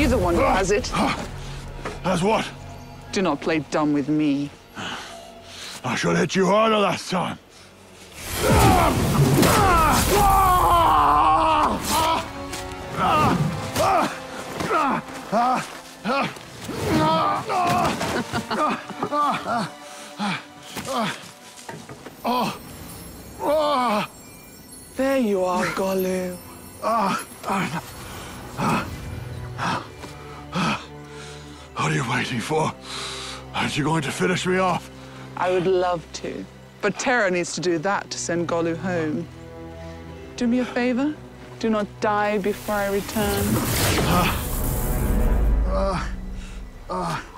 the one who has it. As what? Do not play dumb with me. I should hit you harder last time. There you are, Golu. What are you waiting for? Aren't you going to finish me off? I would love to, but Terra needs to do that to send Golu home. Do me a favor. Do not die before I return.